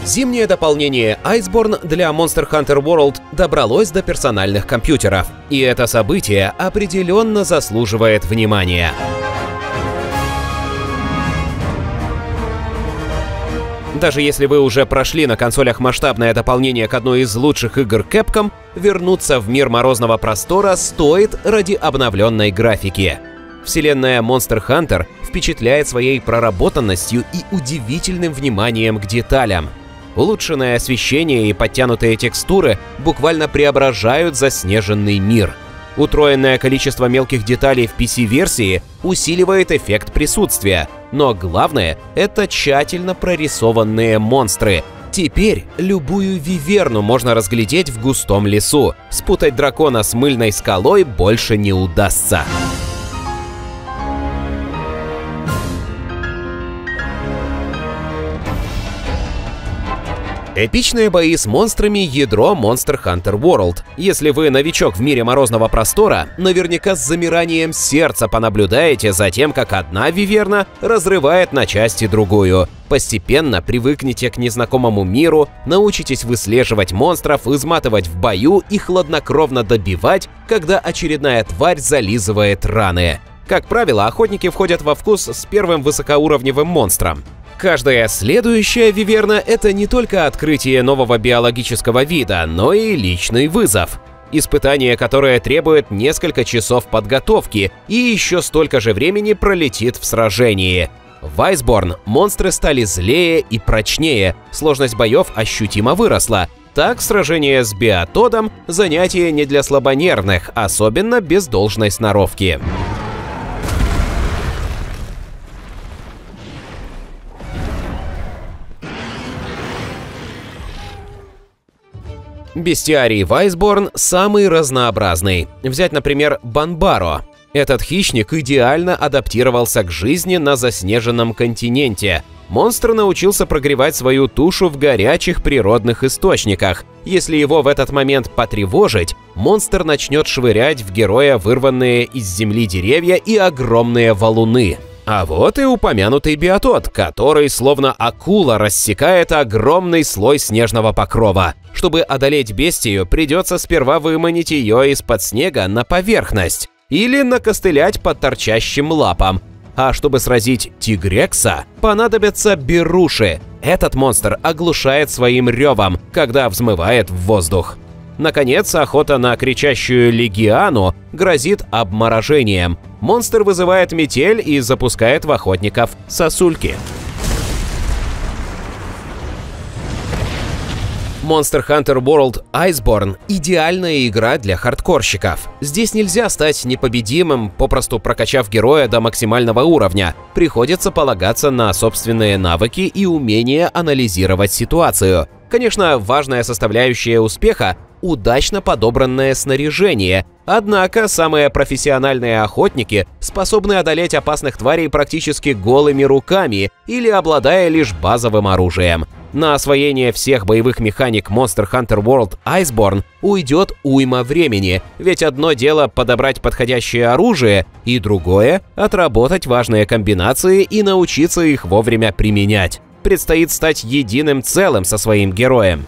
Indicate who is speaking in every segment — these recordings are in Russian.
Speaker 1: Зимнее дополнение Iceborne для Monster Hunter World добралось до персональных компьютеров, и это событие определенно заслуживает внимания. Даже если вы уже прошли на консолях масштабное дополнение к одной из лучших игр Capcom, вернуться в мир Морозного Простора стоит ради обновленной графики. Вселенная Monster Hunter впечатляет своей проработанностью и удивительным вниманием к деталям. Улучшенное освещение и подтянутые текстуры буквально преображают заснеженный мир. Утроенное количество мелких деталей в PC-версии усиливает эффект присутствия, но главное — это тщательно прорисованные монстры. Теперь любую виверну можно разглядеть в густом лесу. Спутать дракона с мыльной скалой больше не удастся. Эпичные бои с монстрами — ядро Monster Hunter World. Если вы новичок в мире Морозного Простора, наверняка с замиранием сердца понаблюдаете за тем, как одна виверна разрывает на части другую. Постепенно привыкнете к незнакомому миру, научитесь выслеживать монстров, изматывать в бою и хладнокровно добивать, когда очередная тварь зализывает раны. Как правило, охотники входят во вкус с первым высокоуровневым монстром. Каждая следующая виверна — это не только открытие нового биологического вида, но и личный вызов. Испытание, которое требует несколько часов подготовки и еще столько же времени пролетит в сражении. В Iceborne монстры стали злее и прочнее, сложность боев ощутимо выросла. Так, сражение с биотодом — занятие не для слабонервных, особенно без должной сноровки. Бестиарий в Iceborne самый разнообразный. Взять, например, Банбаро. Этот хищник идеально адаптировался к жизни на заснеженном континенте. Монстр научился прогревать свою тушу в горячих природных источниках. Если его в этот момент потревожить, монстр начнет швырять в героя вырванные из земли деревья и огромные валуны. А вот и упомянутый биотод, который словно акула рассекает огромный слой снежного покрова. Чтобы одолеть бестию, придется сперва выманить ее из-под снега на поверхность или накостылять под торчащим лапам. А чтобы сразить тигрекса, понадобятся беруши. Этот монстр оглушает своим ревом, когда взмывает в воздух. Наконец, охота на кричащую легиану грозит обморожением. Монстр вызывает метель и запускает в охотников сосульки. Monster Hunter World Iceborne – идеальная игра для хардкорщиков. Здесь нельзя стать непобедимым, попросту прокачав героя до максимального уровня. Приходится полагаться на собственные навыки и умение анализировать ситуацию. Конечно, важная составляющая успеха – удачно подобранное снаряжение. Однако самые профессиональные охотники способны одолеть опасных тварей практически голыми руками или обладая лишь базовым оружием. На освоение всех боевых механик Monster Hunter World Iceborne уйдет уйма времени, ведь одно дело подобрать подходящее оружие, и другое — отработать важные комбинации и научиться их вовремя применять. Предстоит стать единым целым со своим героем.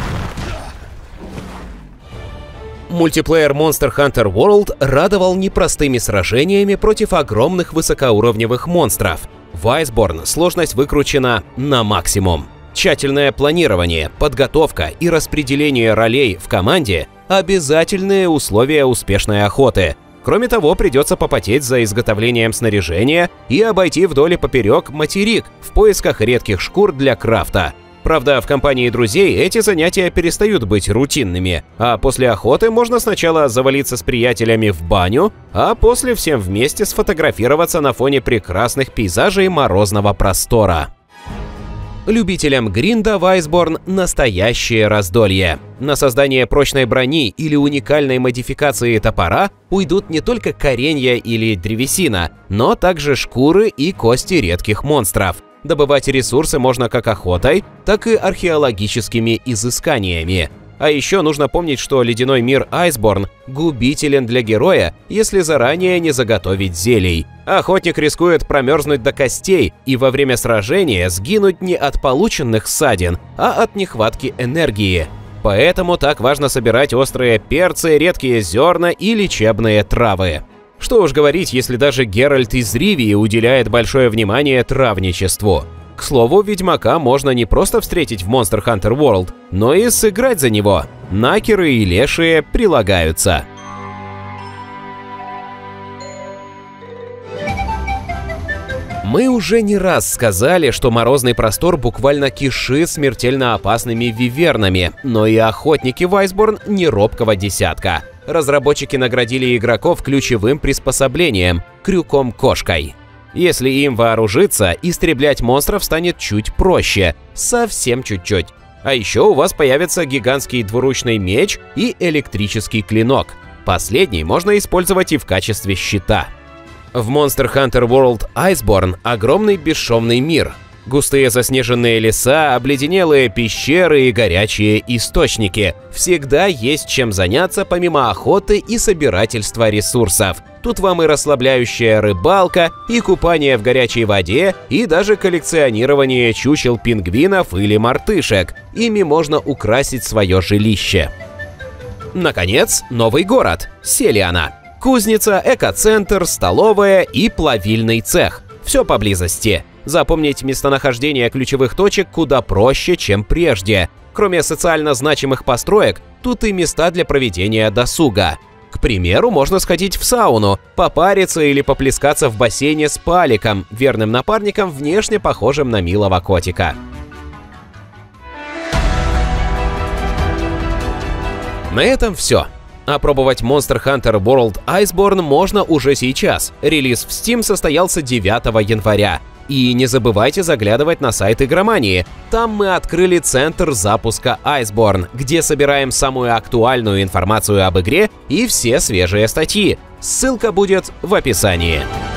Speaker 1: Мультиплеер Monster Hunter World радовал непростыми сражениями против огромных высокоуровневых монстров. В Iceborne сложность выкручена на максимум. Тщательное планирование, подготовка и распределение ролей в команде – обязательные условия успешной охоты. Кроме того, придется попотеть за изготовлением снаряжения и обойти вдоль и поперек материк в поисках редких шкур для крафта. Правда, в компании друзей эти занятия перестают быть рутинными, а после охоты можно сначала завалиться с приятелями в баню, а после всем вместе сфотографироваться на фоне прекрасных пейзажей Морозного Простора. Любителям гринда в Iceborne настоящее раздолье. На создание прочной брони или уникальной модификации топора уйдут не только коренья или древесина, но также шкуры и кости редких монстров. Добывать ресурсы можно как охотой, так и археологическими изысканиями. А еще нужно помнить, что ледяной мир Iceborne губителен для героя, если заранее не заготовить зелий. Охотник рискует промерзнуть до костей и во время сражения сгинуть не от полученных ссадин, а от нехватки энергии. Поэтому так важно собирать острые перцы, редкие зерна и лечебные травы. Что уж говорить, если даже Геральт из Ривии уделяет большое внимание травничеству. К слову, ведьмака можно не просто встретить в Monster Hunter World, но и сыграть за него. Накеры и лешие прилагаются. Мы уже не раз сказали, что Морозный простор буквально кишит смертельно опасными вивернами, но и охотники в Iceborne не робкого десятка. Разработчики наградили игроков ключевым приспособлением – крюком-кошкой. Если им вооружиться, истреблять монстров станет чуть проще, совсем чуть-чуть. А еще у вас появится гигантский двуручный меч и электрический клинок. Последний можно использовать и в качестве щита. В Monster Hunter World Iceborne огромный бесшовный мир. Густые заснеженные леса, обледенелые пещеры и горячие источники. Всегда есть чем заняться помимо охоты и собирательства ресурсов. Тут вам и расслабляющая рыбалка, и купание в горячей воде, и даже коллекционирование чучел пингвинов или мартышек. Ими можно украсить свое жилище. Наконец, новый город – Селиана. Кузница, экоцентр, столовая и плавильный цех. Все поблизости. Запомнить местонахождение ключевых точек куда проще, чем прежде. Кроме социально значимых построек, тут и места для проведения досуга. К примеру, можно сходить в сауну, попариться или поплескаться в бассейне с Паликом, верным напарником, внешне похожим на милого котика. На этом все. Опробовать Monster Hunter World Iceborne можно уже сейчас. Релиз в Steam состоялся 9 января. И не забывайте заглядывать на сайт Игромании. Там мы открыли центр запуска Iceborne, где собираем самую актуальную информацию об игре и все свежие статьи. Ссылка будет в описании.